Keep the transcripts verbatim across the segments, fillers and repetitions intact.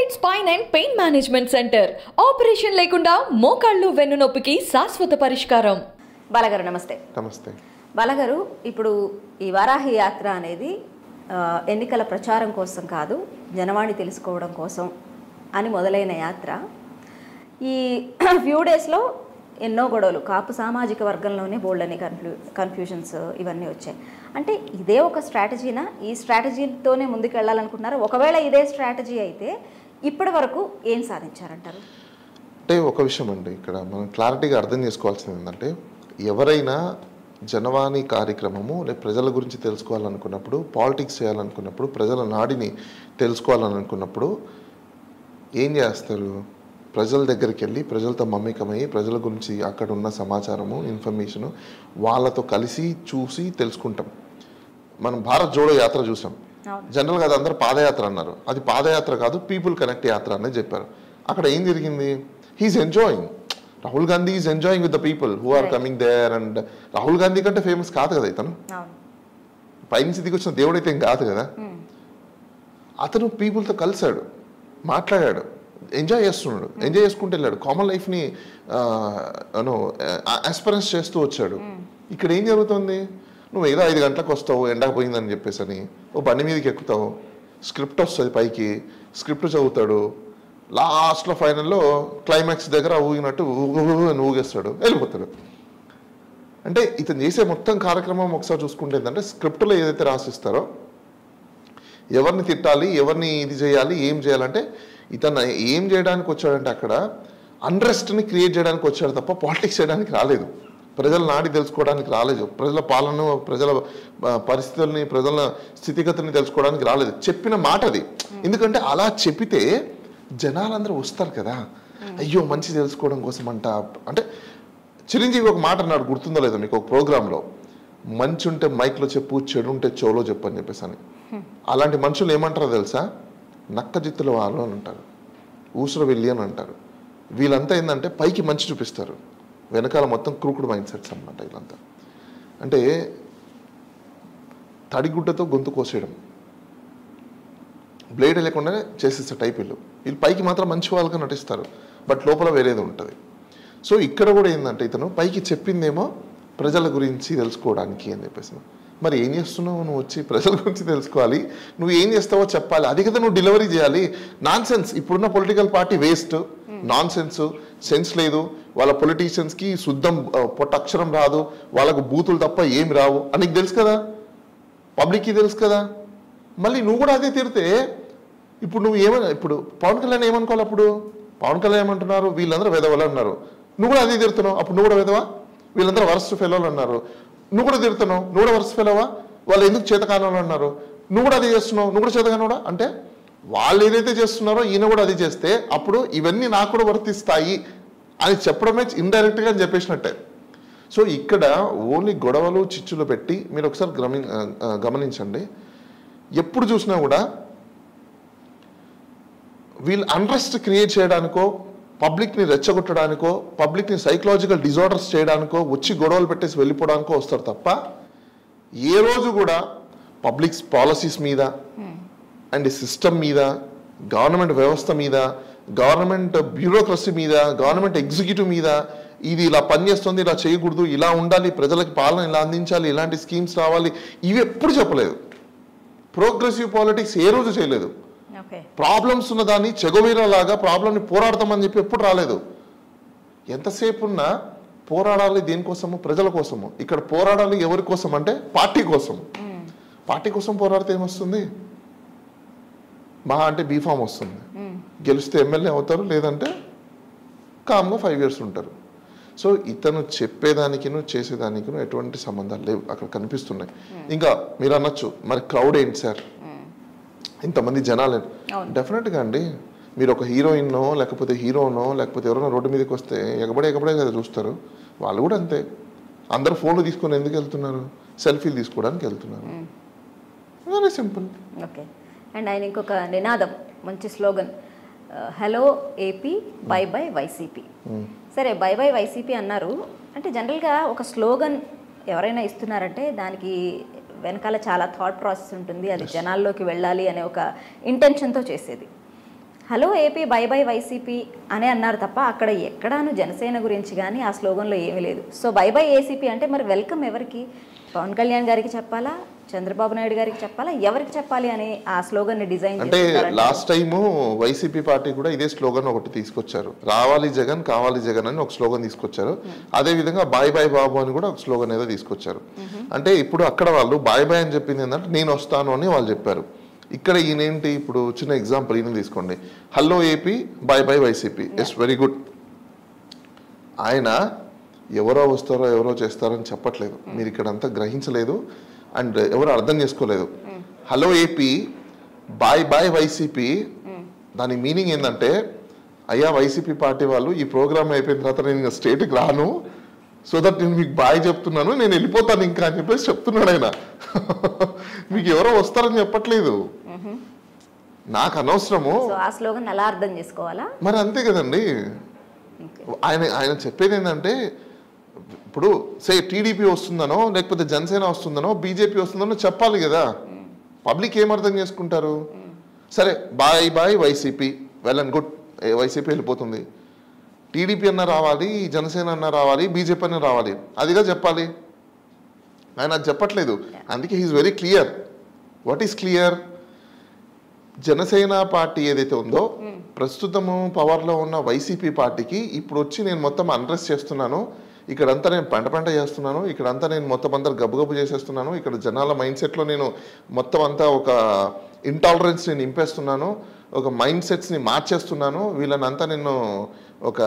Joint Spine and Pain Management Center. Operation lekunda మోకాళ్ళు వెన్నునొప్పికి శాశ్వత పరిష్కారం. బాలగారు నమస్తే. నమస్తే. బాలగారు, ఇప్పుడు ఈ వారాహి యాత్ర అనేది ఎన్నికల ప్రచారం కోసం కాదు, జనవాణి తెలుసుకోవడం కోసం అని మొదలైన యాత్ర ఈ ఫ్యూ డేస్లో ఎన్నో గొడవలు, కాపు సామాజిక వర్గంలోనే బోల్డ్ అని కన్ఫ్యూ కన్ఫ్యూజన్స్ ఇవన్నీ వచ్చాయి. అంటే ఇదే ఒక స్ట్రాటజీనా? ఈ స్ట్రాటజీతోనే ముందుకు వెళ్ళాలనుకుంటున్నారు? ఒకవేళ ఇదే స్ట్రాటజీ అయితే ఇప్పటి వరకు ఏం సాధించారంటారు? అంటే ఒక విషయం అండి, ఇక్కడ మనం క్లారిటీగా అర్థం చేసుకోవాల్సింది ఏంటంటే, ఎవరైనా జనవాణి కార్యక్రమము లేదా ప్రజల గురించి తెలుసుకోవాలనుకున్నప్పుడు, పాలిటిక్స్ చేయాలనుకున్నప్పుడు, ప్రజల నాడిని తెలుసుకోవాలనుకున్నప్పుడు ఏం చేస్తారు? ప్రజల దగ్గరికి వెళ్ళి ప్రజలతో మమేకమయ్యి ప్రజల గురించి అక్కడ ఉన్న సమాచారము, ఇన్ఫర్మేషను వాళ్ళతో కలిసి చూసి తెలుసుకుంటాం. మనం భారత్ జోడో యాత్ర చూసాం. జనరల్గా అది అందరూ పాదయాత్ర అన్నారు. అది పాదయాత్ర కాదు, పీపుల్ కనెక్ట్ యాత్ర అనేది చెప్పారు. అక్కడ ఏం జరిగింది? He is enjoying. Rahul Gandhi is enjoying with the people who are coming there. And Rahul Gandhi కంటే ఫేమస్ కాదు కదా ఇతను, పైనుంచి దిగి వచ్చిన దేవుడైతే ఏం కాదు కదా. అతను పీపుల్తో కలిశాడు, మాట్లాడాడు, ఎంజాయ్ చేస్తున్నాడు, ఎంజాయ్ చేసుకుంటూ వెళ్ళాడు, కామన్ లైఫ్ని యూనో ఆస్పిరెన్స్ చేస్తూ వచ్చాడు. ఇక్కడ ఏం జరుగుతుంది? నువ్వు ఏదో ఐదు గంటలకు వస్తావు, ఎండకు పోయిందని చెప్పేసి అని ఓ బండి మీదకి ఎక్కుతావు, స్క్రిప్ట్ వస్తుంది పైకి, స్క్రిప్ట్ చదువుతాడు, లాస్ట్లో ఫైనల్లో క్లైమాక్స్ దగ్గర ఊగినట్టు అని ఊగేస్తాడు, వెళ్ళిపోతాడు. అంటే ఇతను చేసే మొత్తం కార్యక్రమం ఒకసారి చూసుకుంటే ఏంటంటే, స్క్రిప్ట్లో ఏదైతే రాసిస్తారో ఎవరిని తిట్టాలి, ఎవరిని ఇది చేయాలి, ఏం చేయాలంటే ఇతను ఏం చేయడానికి వచ్చాడంటే అక్కడ అన్రెస్ట్ని క్రియేట్ చేయడానికి వచ్చాడు తప్ప పాలిటిక్స్ చేయడానికి రాలేదు. ప్రజల నాడి తెలుసుకోవడానికి రాలేదు, ప్రజల పాలన, ప్రజల పరిస్థితుల్ని, ప్రజల స్థితిగతుల్ని తెలుసుకోవడానికి రాలేదు. చెప్పిన మాట అది. ఎందుకంటే అలా చెప్పితే జనాలందరూ వస్తారు కదా, అయ్యో మంచి తెలుసుకోవడం కోసం అంట. అంటే చిరంజీవి ఒక మాట అన్నాడు, గుర్తుందో లేదో మీకు, ఒక ప్రోగ్రాంలో, మంచి ఉంటే మైక్లో చెప్పు, చెడు ఉంటే చెవులో చెప్పు అని చెప్పేసి అని. అలాంటి మనుషులు ఏమంటారో తెలుసా? నక్క జిత్తుల వాళ్ళు అని అంటారు, ఊసుర వెళ్ళి అని అంటారు. వీళ్ళంతా ఏంటంటే పైకి మంచి చూపిస్తారు, వెనకాల మొత్తం క్రూకుడు మైండ్ సెట్స్ అన్నమాట వీళ్ళంతా. అంటే తడిగుడ్డతో గొంతు కోసేయడం, బ్లేడ్ లేకుండానే చేసేస్తారు టైప్. వీళ్ళు వీళ్ళు పైకి మాత్రం మంచి వాళ్ళగా నటిస్తారు, బట్ లోపల వేరేది ఉంటుంది. సో ఇక్కడ కూడా ఏంటంటే ఇతను పైకి చెప్పిందేమో ప్రజల గురించి తెలుసుకోవడానికి అని చెప్పేసి, మరి ఏం చేస్తున్నావు నువ్వు? వచ్చి ప్రజల గురించి తెలుసుకోవాలి, నువ్వు ఏం చేస్తావో చెప్పాలి, అది కదా నువ్వు డెలివరీ చేయాలి. Nonsense. ఇప్పుడున్న political party waste, nonsense, sense లేదు. వాళ్ళ పొలిటీషియన్స్కి శుద్ధం పొట్ట అక్షరం రాదు, వాళ్ళకు బూతులు తప్ప ఏమి రావు అని నీకు తెలుసు కదా, పబ్లిక్కి తెలుసు కదా. మళ్ళీ నువ్వు కూడా అదే తిరితే ఇప్పుడు నువ్వు ఏమన్నా, ఇప్పుడు పవన్ కళ్యాణ్ ఏమనుకోవాలి? అప్పుడు పవన్ కళ్యాణ్ ఏమంటున్నారు? వీళ్ళందరూ వెదవలు అన్నారు, నువ్వు కూడా అదే తిరుతున్నావు. అప్పుడు నువ్వు కూడా వెదవా? వీళ్ళందరూ వరస్ట్ ఫెలోలు అన్నారు, నువ్వు కూడా తిరుతున్నావు. నువ్వు కూడా వరస్ట్ ఫెలోవా? వాళ్ళు ఎందుకు చేతకానోళ్ళు అన్నారు, నువ్వు కూడా అదే చేస్తున్నావు, నువ్వు కూడా చేతకానోడా? అంటే వాళ్ళు ఏదైతే చేస్తున్నారో ఈయన కూడా అది చేస్తే అప్పుడు ఇవన్నీ నాకు కూడా వర్తిస్తాయి అని చెప్పడమే ఇండైరెక్ట్గా అని చెప్పేసినట్టే. సో ఇక్కడ ఓన్లీ గొడవలు చిచ్చులు పెట్టి మీరు ఒకసారి గమని గమనించండి, ఎప్పుడు చూసినా కూడా వీళ్ళు అన్రెస్ట్ క్రియేట్ చేయడానికో, పబ్లిక్ని రెచ్చగొట్టడానికో, పబ్లిక్ని సైకలాజికల్ డిజార్డర్స్ చేయడానికో, వచ్చి గొడవలు పెట్టేసి వెళ్ళిపోవడానికో వస్తారు తప్ప ఏ రోజు కూడా పబ్లిక్స్ పాలసీస్ మీద అండ్ సిస్టమ్ మీద, గవర్నమెంట్ వ్యవస్థ మీద, గవర్నమెంట్ బ్యూరోక్రసీ మీద, గవర్నమెంట్ ఎగ్జిక్యూటివ్ మీద, ఇది ఇలా పనిచేస్తుంది, ఇలా చేయకూడదు, ఇలా ఉండాలి, ప్రజలకి పాలన ఇలా అందించాలి, ఇలాంటి స్కీమ్స్ రావాలి, ఇవి ఎప్పుడు చెప్పలేదు. ప్రోగ్రెసివ్ పాలిటిక్స్ ఏ రోజు చేయలేదు. ప్రాబ్లమ్స్ ఉన్న దాన్ని చెగోవీరా లాగా ప్రాబ్లమ్ని పోరాడతామని చెప్పి ఎప్పుడు రాలేదు. ఎంతసేపు ఉన్నా పోరాడాలి దేనికోసము? ప్రజల కోసము. ఇక్కడ పోరాడాలి ఎవరి కోసం అంటే పార్టీ కోసం. పార్టీ కోసం పోరాడితే ఏమొస్తుంది? మహా అంటే బీఫామ్ వస్తుంది, గెలిస్తే ఎమ్మెల్యే అవుతారు, లేదంటే కామ్గా ఫైవ్ ఇయర్స్ ఉంటారు. సో ఇతను చెప్పేదానికిను చేసేదానికిను ఎటువంటి సంబంధాలు లేవు, అక్కడ కనిపిస్తున్నాయి. ఇంకా మీరు అనొచ్చు, మరి క్రౌడ్ ఏంటి సార్, ఇంతమంది జనాలు? డెఫినెట్గా అండి, మీరు ఒక హీరోయిన్నో లేకపోతే హీరోనో లేకపోతే ఎవరైనా రోడ్డు మీదకి వస్తే ఎగబడే ఎగబడే కదా చూస్తారు. వాళ్ళు కూడా అంతే. అందరూ ఫోన్లు తీసుకొని ఎందుకు వెళ్తున్నారు? సెల్ఫీలు తీసుకోవడానికి వెళ్తున్నారు. Very simple. ఓకే. అండ్ ఆయన ఇంకొక నినాదం, మంచి slogan, hello AP, bye bye YCP. సరే, బై బై వైసీపీ అన్నారు అంటే జనరల్గా ఒక స్లోగన్ ఎవరైనా ఇస్తున్నారంటే దానికి వెనకాల చాలా థాట్ ప్రాసెస్ ఉంటుంది, అది జనాల్లోకి వెళ్ళాలి అనే ఒక ఇంటెన్షన్తో చేసేది. Hello AP bye bye YCP అనే అన్నారు తప్ప అక్కడ ఎక్కడాను జనసేన గురించి కానీ ఆ స్లోగన్లో ఏమీ లేదు. సో బై బై ఏసీపీ అంటే మరి వెల్కమ్ ఎవరికి? పవన్ కళ్యాణ్ గారికి చెప్పాలా, చంద్రబాబు నాయుడు గారికి చెప్పాలా, ఎవరికి చెప్పాలి అని ఆ స్లోగన్ ని డిజైన్ అంటే లాస్ట్ టైం వైసీపీ పార్టీ కూడా ఇదే స్లోగన్ ఒకటి తీసుకొచ్చారు. రావాలి జగన్ కావాలి జగన్ అని ఒక స్లోగన్ తీసుకొచ్చారు. అదే విధంగా బాయ్ బాయ్ బాబు అని కూడా ఒక స్లోగన్ ఏదో తీసుకొచ్చారు. అంటే ఇప్పుడు అక్కడ వాళ్ళు బాయ్ బాయ్ అని చెప్పింది ఏంటంటే నేను వస్తాను అని వాళ్ళు చెప్పారు. ఇక్కడ ఈయనేంటి, ఇప్పుడు చిన్న ఎగ్జాంపుల్ ఈయన తీసుకోండి, hello AP bye bye YCP, it's very good. ఆయన ఎవరో వస్తారో ఎవరో చేస్తారో అని చెప్పట్లేదు, మీరు ఇక్కడంతా గ్రహించలేదు అండ్ ఎవరు అర్థం చేసుకోలేదు. Hello AP bye bye YCP దాని మీనింగ్ ఏంటంటే, అయ్యా వైసీపీ పార్టీ వాళ్ళు ఈ ప్రోగ్రామ్ అయిపోయిన తర్వాత నేను స్టేట్కి రాను, సో దట్ నేను మీకు బాయ్ చెప్తున్నాను, నేను వెళ్ళిపోతాను ఇంకా అని చెప్పేసి చెప్తున్నాడు ఆయన. మీకు ఎవరో వస్తారని చెప్పట్లేదు, నాకు అనవసరము. ఆ స్లోగన్ ఎలా అర్థం చేసుకోవాలా మరి, అంతే కదండి. ఆయన ఆయన చెప్పేది ఏంటంటే, ఇప్పుడు సే టీడీపీ వస్తుందనో లేకపోతే జనసేన వస్తుందనో బీజేపీ వస్తుందనో చెప్పాలి కదా. పబ్లిక్ ఏం అర్థం చేసుకుంటారు? సరే bye bye YCP, well and good, YCP వెళ్ళిపోతుంది. టీడీపీ అన్న రావాలి, జనసేన అన్న రావాలి, బీజేపీ అన్న రావాలి, అదిగా చెప్పాలి. ఆయన అది చెప్పట్లేదు. అందుకే he is very clear. What is clear? Janasena party ఏదైతే ఉందో ప్రస్తుతము పవర్లో ఉన్న వైసీపీ పార్టీకి ఇప్పుడు వచ్చి నేను మొత్తం అన్రెస్ట్ చేస్తున్నాను, ఇక్కడంతా నేను పంట పంట చేస్తున్నాను, ఇక్కడంతా నేను మొత్తం అందరు గబ్బు చేసేస్తున్నాను, ఇక్కడ జనాల మైండ్ సెట్లో నేను మొత్తం అంతా ఒక ఇంటాలరెన్స్ నేను నింపేస్తున్నాను, ఒక మైండ్ సెట్స్ని మార్చేస్తున్నాను, వీళ్ళనంతా నేను ఒక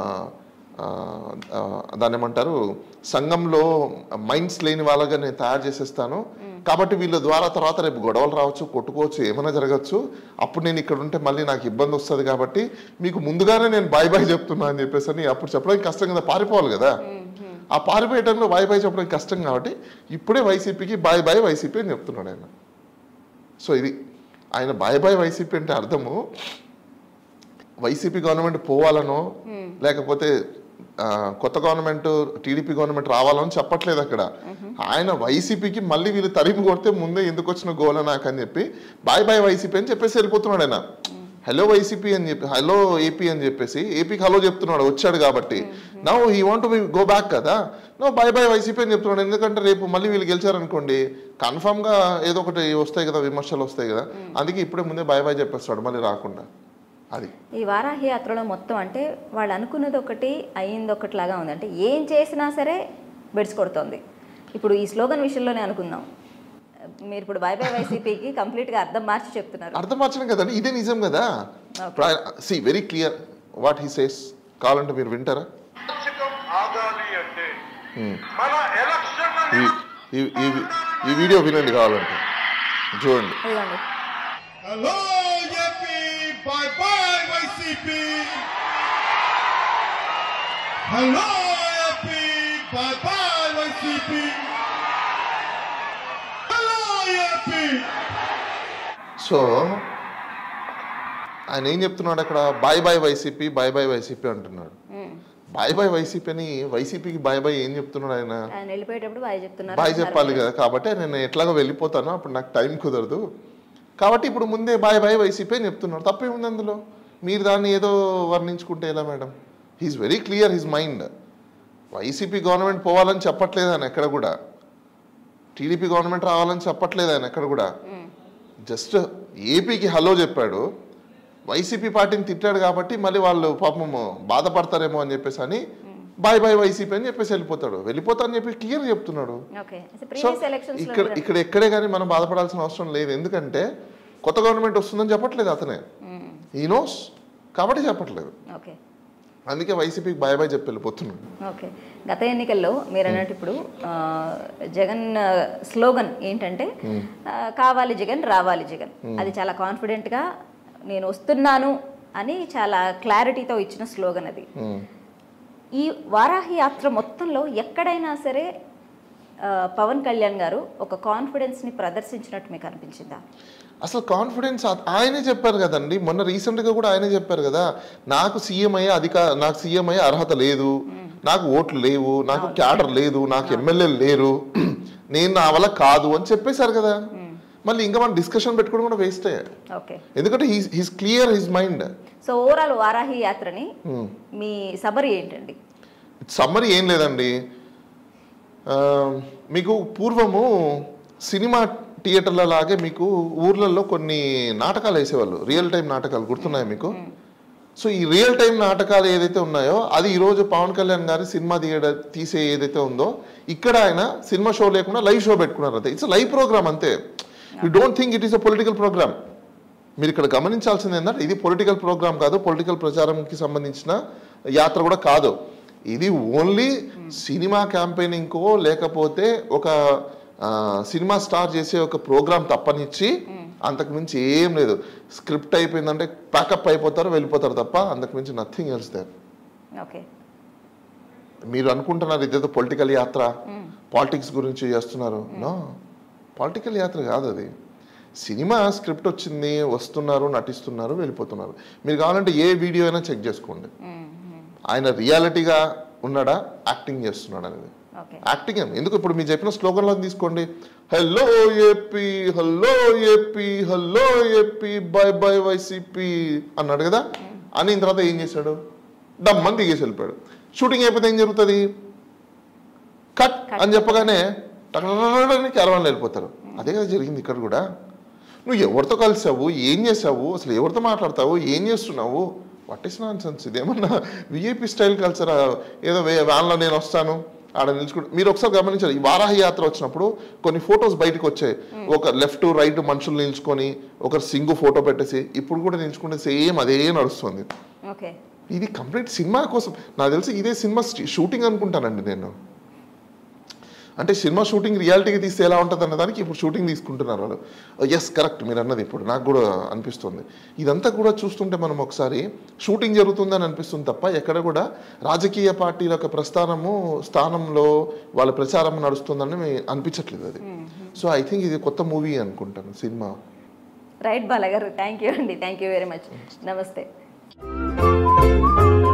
దాన్ని ఏమంటారు సంఘంలో మైండ్స్ లేని వాళ్ళగా నేను తయారు చేసేస్తాను, కాబట్టి వీళ్ళ ద్వారా తర్వాత రేపు గొడవలు రావచ్చు, కొట్టుకోవచ్చు, ఏమైనా జరగచ్చు, అప్పుడు నేను ఇక్కడ ఉంటే మళ్ళీ నాకు ఇబ్బంది వస్తుంది, కాబట్టి మీకు ముందుగానే నేను బాయ్ బాయ్ చెప్తున్నా అని చెప్పేసి అని అప్పుడు చెప్పడానికి కష్టం కదా, పారిపోవాలి కదా. ఆ పారిపోయే టైంలో బాయ్ బాయ్ చెప్పడానికి కష్టం కాబట్టి ఇప్పుడే వైసీపీకి బాయ్ బాయ్ వైసీపీ అని చెప్తున్నాడు ఆయన. సో ఇది ఆయన బాయ్ బాయ్ వైసీపీ అంటే అర్థము వైసీపీ గవర్నమెంట్ పోవాలనో లేకపోతే కొత్త గవర్నమెంట్ టీడీపీ గవర్నమెంట్ రావాలని చెప్పట్లేదు అక్కడ. ఆయన వైసీపీకి మళ్ళీ వీళ్ళు తరిమి కొడితే ముందే ఎందుకు వచ్చిన గోల నాకు అని చెప్పి బాయ్ బాయ్ వైసీపీ అని చెప్పేసి వెళ్ళిపోతున్నాడు ఆయన. హలో వైసీపీ అని చెప్పి హలో ఏపీ అని చెప్పేసి ఏపీకి హలో చెప్తున్నాడు వచ్చాడు కాబట్టి. Now he want to go back కదా, నో బాయ్ బాయ్ వైసీపీ అని చెప్తున్నాడు. ఎందుకంటే రేపు మళ్ళీ వీళ్ళు గెలిచారనుకోండి కన్ఫామ్గా ఏదో ఒకటి వస్తాయి కదా, విమర్శలు వస్తాయి కదా, అందుకే ఇప్పుడే ముందే బాయ్ బాయ్ చెప్పేస్తాడు మళ్ళీ రాకుండా. అది ఈ వారాహి యాత్రలో మొత్తం అంటే వాళ్ళు అనుకున్నది ఒకటి అయ్యింది ఒకటిలాగా ఉంది. అంటే ఏం చేసినా సరే బెడ్స్ కొడుతోంది. ఇప్పుడు ఈ స్లోగన్ విషయంలోనే అనుకుందాం, మీరు ఇప్పుడు బై బై వైసీపీకి కంప్లీట్గా అర్థం మార్చి చెప్తున్నారు. అర్థం మార్చడం కదండి, ఇదే నిజం కదా. See very clear what he says. కావాలంటే మీరు వింటారా? ఈ వీడియో వినండి కావాలంటే, చూడండి. Hello AP bye bye YCP, hello AP bye bye YCP, hello AP. So ఆయన ఏం చెప్తున్నాడు అక్కడ? Bye bye YCP, bye bye YCP అంటున్నాడు. బాయ్ బాయ్ వైసీపీ అని వైసీపీకి బాయ్ బాయ్ ఏం చెప్తున్నాడు ఆయన? బాయ్ చెప్పాలి కదా, కాబట్టి నేను ఎట్లాగో వెళ్ళిపోతాను, అప్పుడు నాకు టైం కుదరదు, కాబట్టి ఇప్పుడు ముందే బాయ్ బాయ్ వైసీపీ అని చెప్తున్నాడు. తప్పేముంది అందులో? మీరు దాన్ని ఏదో వర్ణించుకుంటే ఎలా madam? He is very clear his mind. YCP government పోవాలని చెప్పట్లేదు ఆయన ఎక్కడ కూడా, టీడీపీ గవర్నమెంట్ రావాలని చెప్పట్లేదు ఆయన ఎక్కడ కూడా. జస్ట్ ఏపీకి హలో చెప్పాడు, వైసీపీ పార్టీని తిట్టాడు కాబట్టి మళ్ళీ వాళ్ళు పాపం బాధపడతారేమో అని చెప్పేసి అని బాయ్ బాయ్ వైసీపీ అని చెప్పేసి వెళ్ళిపోతాడు. వెళ్ళిపోతా అని చెప్పి క్లియర్ చెప్తున్నాడు. సో ఇక్కడ ఇక్కడ ఎక్కడే కానీ మనం బాధపడాల్సిన అవసరం లేదు, ఎందుకంటే కొత్త గవర్నమెంట్ వస్తుందని చెప్పట్లేదు అతనే, ఈ నోస్ కాబట్టి చెప్పట్లేదు. అందుకే వైసీపీకి బాయ్ బాయ్ చెప్పి వెళ్ళిపోతున్నాడు. ఓకే, గత ఎన్నికల్లో మీరు అన్నట్టు ఇప్పుడు జగన్ స్లోగన్ ఏంటంటే కావాలి జగన్ రావాలి జగన్, అది చాలా కాన్ఫిడెంట్గా నేను వస్తున్నాను అని చాలా క్లారిటీతో ఇచ్చిన స్లోగన్ అది. ఈ వారాహి యాత్ర మొత్తంలో ఎక్కడైనా సరే పవన్ కళ్యాణ్ గారు ఒక కాన్ఫిడెన్స్ని ప్రదర్శించినట్టు మీకు అనిపించిందా? అసలు కాన్ఫిడెన్స్ ఆయనే చెప్పారు కదండి, మొన్న రీసెంట్గా కూడా ఆయనే చెప్పారు కదా, నాకు సీఎం అయ్యే అధికార నాకు సీఎం అయ్యే అర్హత లేదు, నాకు ఓట్లు లేవు, నాకు క్యాడర్ లేదు, నాకు ఎమ్మెల్యేలు లేరు, నేను నా వల్ల కాదు అని చెప్పేశారు కదా. మళ్ళీ ఇంకా మనం డిస్కషన్ పెట్టుకోవడం కూడా వేస్టే. ఓకే, ఎందుకంటే he's he's clear his mind. So overall Varahi యాత్రని మీ సబరి ఏంటండి? సమ్మరీ ఏం లేదండి, మీకు పూర్వము సినిమా థియేటర్ల లాగే మీకు ఊర్లలో కొన్ని నాటకాలు వేసేవాళ్ళు, రియల్ టైం నాటకాలు గుర్తున్నాయి మీకు? సో ఈ రియల్ టైం నాటకాలు ఏదైతే ఉన్నాయో అది ఈరోజు పవన్ కళ్యాణ్ గారి సినిమా థియేటర్ తీసే ఏదైతే ఉందో ఇక్కడ ఆయన సినిమా షో లేకుండా లైవ్ షో పెట్టుకున్నారు. అంతే, ఇట్స్ లైవ్ ప్రోగ్రామ్ అంతే. You don't think it is a political program. మీరు ఇక్కడ గమనించాల్సింది ఏంటంటే ఇది పొలిటికల్ ప్రోగ్రామ్ కాదు, పొలిటికల్ ప్రచారంకి సంబంధించిన యాత్ర కూడా కాదు. ఇది ఓన్లీ సినిమా క్యాంపెయినింగ్కో లేకపోతే ఒక సినిమా స్టార్ చేసే ఒక ప్రోగ్రామ్ తప్పనిచ్చి అంతకు మించి ఏం లేదు. స్క్రిప్ట్ అయిపోయిందంటే ప్యాకప్ అయిపోతారు, వెళ్ళిపోతారు తప్ప అంతకు మించి నథింగ్ ఎల్స్ దేర్. ఓకే, మీరు అనుకుంటున్నారు ఇదేదో పొలిటికల్ యాత్ర, పాలిటిక్స్ గురించి చేస్తున్నారు. నో, పొలిటికల్ యాత్ర కాదు అది. సినిమా స్క్రిప్ట్ వచ్చింది, వస్తున్నారు, నటిస్తున్నారు, వెళ్ళిపోతున్నారు. మీరు కావాలంటే ఏ వీడియో అయినా చెక్ చేసుకోండి, ఆయన రియాలిటీగా ఉన్నాడా, యాక్టింగ్ చేస్తున్నాడు అనేది. యాక్టింగ్ ఎందుకు, ఇప్పుడు మీరు చెప్పిన స్లోగన్లో తీసుకోండి, hello AP, hello AP, hello AP, bye bye YCP అన్నాడు కదా. అని తర్వాత ఏం చేశాడు, డమ్మని దిగేసి వెళ్ళిపోయాడు. షూటింగ్ అయిపోతే ఏం జరుగుతుంది, కట్ అని చెప్పగానే క్యారవాన్లో వెళ్ళిపోతారు. అదే కదా జరిగింది ఇక్కడ కూడా. నువ్వు ఎవరితో కలిసావు, ఏం చేసావు, అసలు ఎవరితో మాట్లాడతావు, ఏం చేస్తున్నావు, వాట్ ఈస్ నాన్ సెన్స్. ఇదేమన్నా విఐపీ స్టైల్ కల్చరా? ఏదో వ్యాన్లో నేను వస్తాను ఆడ నిల్చుకుంటా. మీరు ఒకసారి గమనించారు, ఈ వారాహి యాత్ర వచ్చినప్పుడు కొన్ని ఫొటోస్ బయటకు వచ్చాయి, ఒక లెఫ్ట్ రైట్ మనుషులు నిల్చుకొని ఒకరు సింగు ఫోటో పెట్టేసి. ఇప్పుడు కూడా నిల్చుకుంటే సేమ్ అదే నడుస్తుంది. ఇది కంప్లీట్ సినిమా కోసం. నాకు తెలిసి ఇదే సినిమా షూటింగ్ అనుకుంటానండి నేను. అంటే సినిమా షూటింగ్ రియాలిటీకి తీస్తే ఎలా ఉంటుంది అన్న దానికి ఇప్పుడు షూటింగ్ తీసుకుంటున్నారు వాళ్ళు. ఎస్, కరెక్ట్ మీరు అన్నది. ఇప్పుడు నాకు కూడా అనిపిస్తుంది ఇదంతా కూడా చూస్తుంటే మనం ఒకసారి షూటింగ్ జరుగుతుందని అనిపిస్తుంది తప్ప ఎక్కడ కూడా రాజకీయ పార్టీల యొక్క ప్రస్థానము స్థానంలో వాళ్ళ ప్రచారం నడుస్తుందని అనిపించట్లేదు అది. సో ఐ థింక్ ఇది కొత్త మూవీ అనుకుంటాను cinema. Right Bala garu, thank you అండి, థ్యాంక్ యూ వెరీ మచ్. నమస్తే.